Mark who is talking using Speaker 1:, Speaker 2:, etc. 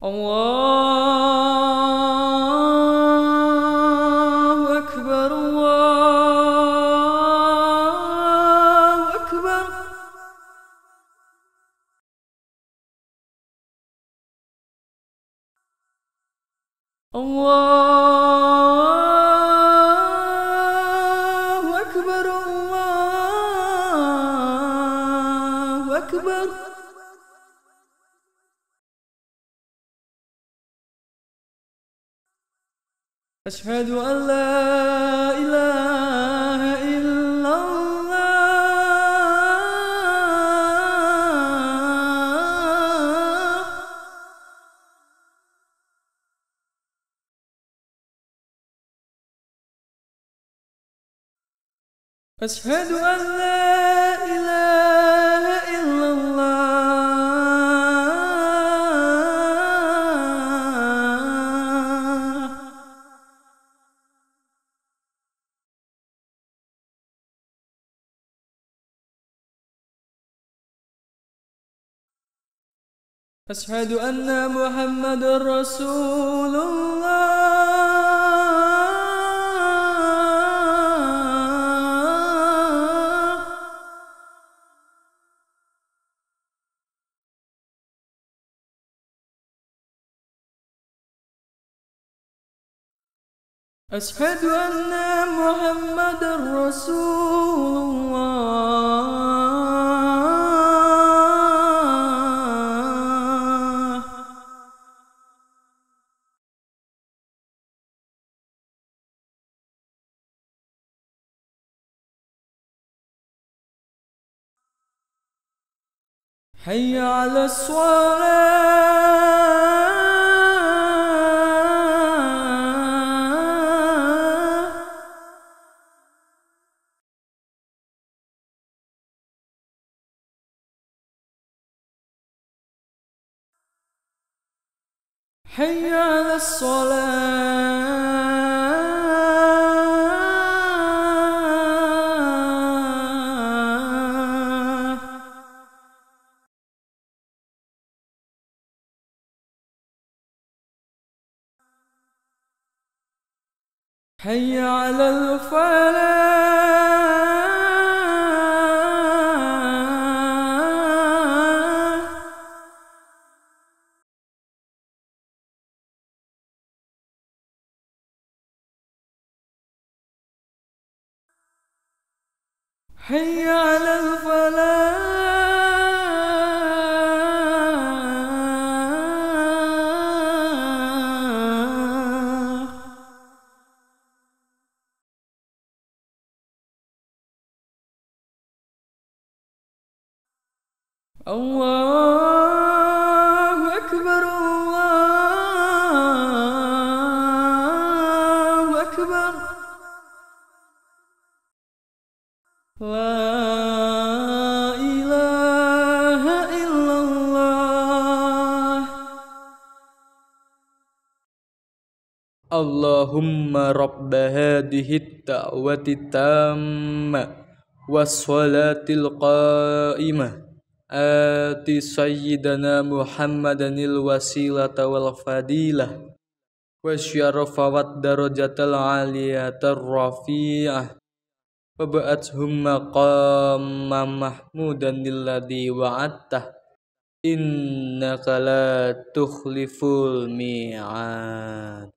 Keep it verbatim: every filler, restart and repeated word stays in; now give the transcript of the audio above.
Speaker 1: الله أكبر الله أكبر. الله أكبر الله أكبر. أشهد أن لا إله إلا الله. أشهد أن لا إله إلا الله. أشهد أن محمد رسول الله. أشهد أن محمد رسول الله. حي على الصلاة. حي على الصلاة. حي على الفلاح. حي على الفلاح. الله أكبر الله أكبر. لا إله إلا الله.
Speaker 2: اللهم رب هذه الدعوة التامة والصلاة القائمة آت سيدنا محمدا الوسيلة والفضيلة والشرف والدرجة العالية الرفيعة وابعثه مقاما محمودا الذي وعدته إنك لا تخلف الميعاد.